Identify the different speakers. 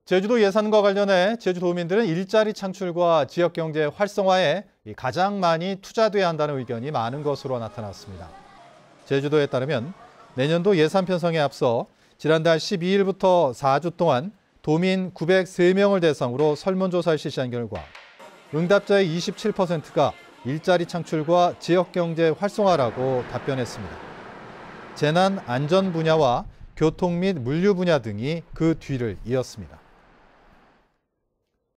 Speaker 1: 제주도 예산과 관련해 제주도민들은 일자리 창출과 지역경제 활성화에 가장 많이 투자돼야 한다는 의견이 많은 것으로 나타났습니다. 제주도에 따르면 내년도 예산 편성에 앞서 지난달 12일부터 4주 동안 도민 903명을 대상으로 설문조사를 실시한 결과 응답자의 27%가 일자리 창출과 지역경제 활성화라고 답변했습니다. 재난 안전 분야와 교통 및 물류 분야 등이 그 뒤를 이었습니다.